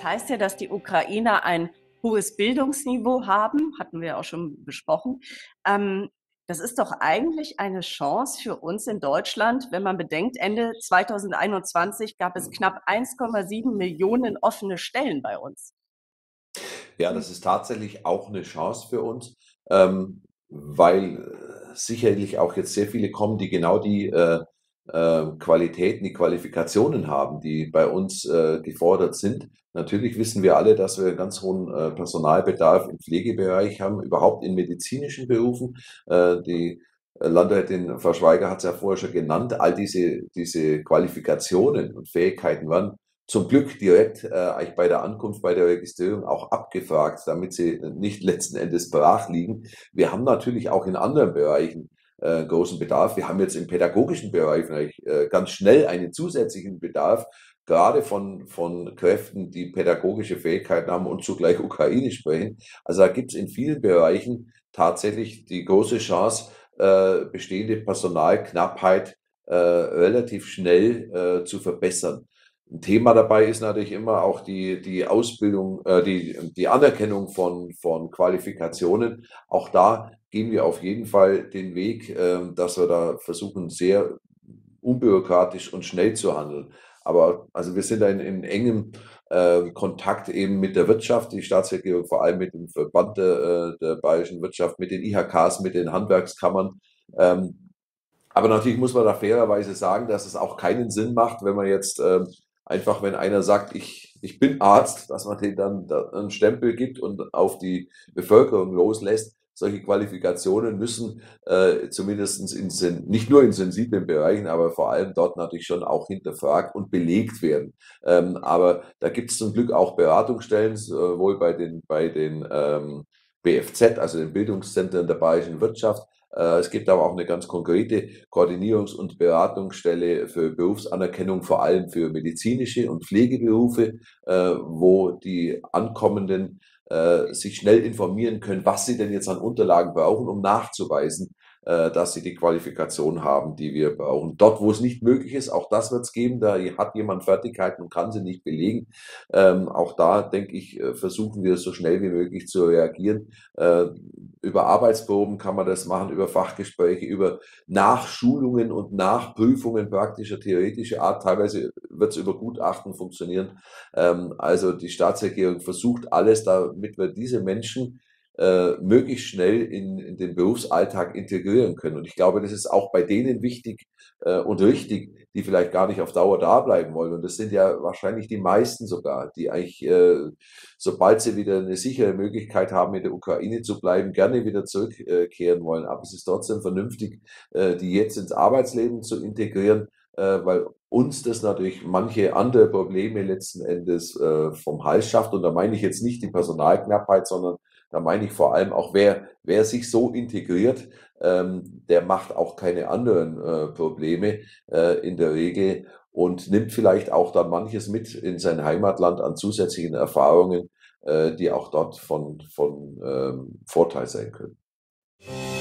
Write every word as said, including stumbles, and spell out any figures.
Das heißt ja, dass die Ukrainer ein hohes Bildungsniveau haben, hatten wir ja auch schon besprochen. Ähm, das ist doch eigentlich eine Chance für uns in Deutschland, wenn man bedenkt, Ende zweitausendeinundzwanzig gab es knapp eins Komma sieben Millionen offene Stellen bei uns. Ja, das ist tatsächlich auch eine Chance für uns, ähm, weil, äh, sicherlich auch jetzt sehr viele kommen, die genau die, äh, äh, Qualitäten, die Qualifikationen haben, die bei uns, äh, gefordert sind. Natürlich wissen wir alle, dass wir 'n ganz hohen, äh, Personalbedarf im Pflegebereich haben, überhaupt in medizinischen Berufen. Äh, die, äh, Landrätin Frau Schweiger hat's ja vorher schon genannt. All diese diese Qualifikationen und Fähigkeiten werden zum Glück direkt, äh, eigentlich bei der Ankunft, bei der Registrierung auch abgefragt, damit sie nicht letzten Endes brach liegen. Wir haben natürlich auch in anderen Bereichen, äh, großen Bedarf. Wir haben jetzt im pädagogischen Bereich vielleicht, äh, ganz schnell einen zusätzlichen Bedarf, gerade von von Kräften, die pädagogische Fähigkeiten haben und zugleich Ukrainisch sprechen. Also, da gibt's in vielen Bereichen tatsächlich die große Chance, äh, bestehende Personalknappheit, äh, relativ schnell, äh, zu verbessern. 'N Thema dabei ist natürlich immer auch die die Ausbildung, äh, die die Anerkennung von von Qualifikationen. Auch da gehen wir auf jeden Fall den Weg, ähm, dass wir da versuchen, sehr unbürokratisch und schnell zu handeln. Aber also, wir sind da in in engem, äh, Kontakt eben mit der Wirtschaft, die Staatsregierung, vor allem mit dem Verband der, äh der bayerischen Wirtschaft, mit den I H Ks, mit den Handwerkskammern. Ähm, aber natürlich muss man da fairerweise sagen, dass es auch keinen Sinn macht, wenn man jetzt, ähm, einfach wenn einer sagt: „Ich ich bin Arzt“, dass man den dann da 'n Stempel gibt und auf die Bevölkerung loslässt. Solche Qualifikationen müssen, äh, zumindestens in sen nicht nur in sensiblen Bereichen, aber vor allem dort natürlich schon auch hinterfragt und belegt werden. Ähm, aber da gibt's zum Glück auch Beratungsstellen, sowohl bei den bei den, ähm, B F Z, also den Bildungszentren der bayerischen Wirtschaft. Äh, es gibt aber auch eine ganz konkrete Koordinierungs und Beratungsstelle für Berufsanerkennung, vor allem für medizinische und Pflegeberufe, äh, wo die Ankommenden, äh, sich schnell informieren können, was sie denn jetzt an Unterlagen brauchen, um nachzuweisen, äh, dass sie die Qualifikation haben, die wir brauchen. Dort, wo es nicht möglich ist, auch das wird es geben, da hat jemand Fertigkeiten und kann sie nicht belegen. Ähm, auch da, denke ich, äh, versuchen wir so schnell wie möglich zu reagieren. Äh, über Arbeitsproben kann man das machen, über Fachgespräche, über Nachschulungen und Nachprüfungen praktischer, theoretischer Art. Teilweise wird es über Gutachten funktionieren. Ähm, also die Staatsregierung versucht alles, damit wir diese Menschen äh, möglichst schnell in, in den Berufsalltag integrieren können. Und ich glaube, das ist auch bei denen wichtig äh, und richtig, die vielleicht gar nicht auf Dauer da bleiben wollen. Und das sind ja wahrscheinlich die meisten sogar, die eigentlich, äh, sobald sie wieder eine sichere Möglichkeit haben, in der Ukraine zu bleiben, gerne wieder zurückkehren wollen. Aber es ist trotzdem vernünftig, äh, die jetzt ins Arbeitsleben zu integrieren, äh, weil uns das natürlich manche andere Probleme letzten Endes äh, vom Hals schafft. Und da meine ich jetzt nicht die Personalknappheit, sondern da meine ich vor allem auch, wer, wer sich so integriert, ähm, der macht auch keine anderen äh, Probleme äh, in der Regel und nimmt vielleicht auch dann manches mit in sein Heimatland an zusätzlichen Erfahrungen, äh, die auch dort von, von ähm, Vorteil sein können.